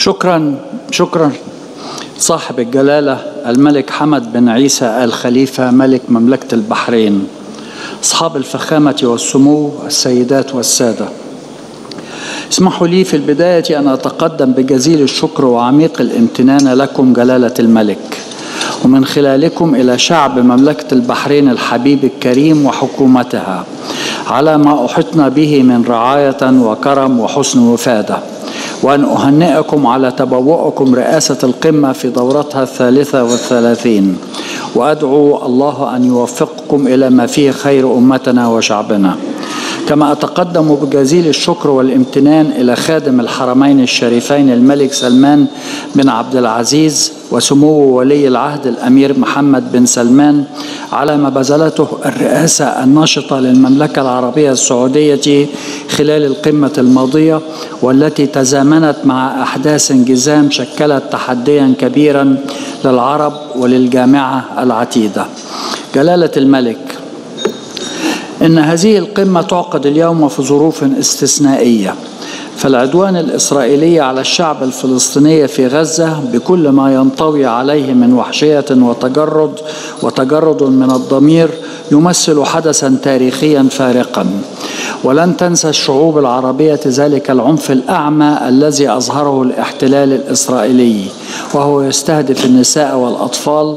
شكرا صاحب الجلالة الملك حمد بن عيسى آل خليفة ملك مملكة البحرين، أصحاب الفخامة والسمو، السيدات والسادة، اسمحوا لي في البداية أن أتقدم بجزيل الشكر وعميق الامتنان لكم جلالة الملك، ومن خلالكم إلى شعب مملكة البحرين الحبيب الكريم وحكومتها على ما أحطنا به من رعاية وكرم وحسن وفادة، وأن أهنئكم على تبوؤكم رئاسة القمة في دورتها 33، وأدعو الله أن يوفقكم إلى ما فيه خير أمتنا وشعبنا. كما أتقدم بجزيل الشكر والامتنان إلى خادم الحرمين الشريفين الملك سلمان بن عبد العزيز وسمو ولي العهد الأمير محمد بن سلمان على ما بذلته الرئاسة الناشطة للمملكة العربية السعودية خلال القمة الماضية، والتي تزامنت مع أحداث جذام شكلت تحديا كبيرا للعرب وللجامعة العتيدة. جلالة الملك، إن هذه القمة تعقد اليوم في ظروف استثنائية، فالعدوان الإسرائيلي على الشعب الفلسطيني في غزة بكل ما ينطوي عليه من وحشية وتجرد من الضمير يمثل حدثا تاريخيا فارقا، ولن تنسى الشعوب العربية ذلك العنف الأعمى الذي أظهره الاحتلال الإسرائيلي، وهو يستهدف النساء والأطفال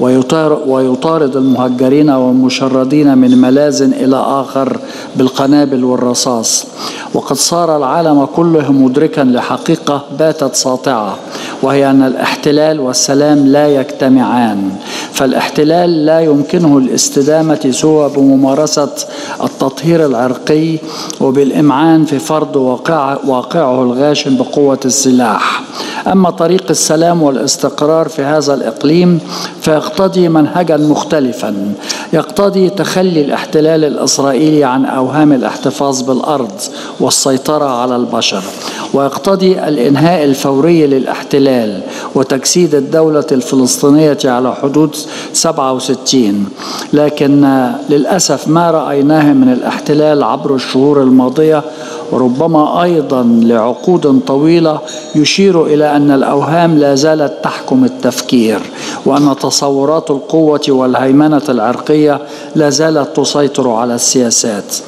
ويطارد المهجرين والمشردين من ملاذ إلى آخر بالقنابل والرصاص. وقد صار العالم كله مدركا لحقيقة باتت ساطعة، وهي أن الاحتلال والسلام لا يجتمعان، فالاحتلال لا يمكنه الاستدامة سوى بممارسة التطهير العرقي وبالإمعان في فرض واقعه الغاشم بقوة السلاح. أما طريق السلام والاستقرار في هذا الإقليم فيقتضي منهجا مختلفا، يقتضي تخلي الاحتلال الإسرائيلي عن أوهام الاحتفاظ بالأرض والسيطرة على البشر، ويقتضي الإنهاء الفوري للاحتلال وتجسيد الدولة الفلسطينية على حدود 67. لكن للأسف ما رأيناه من الاحتلال عبر الشهور الماضية وربما أيضا لعقود طويلة يشير إلى أن الأوهام لا زالت تحكم التفكير، وأن تصورات القوة والهيمنة العرقية لا زالت تسيطر على السياسات.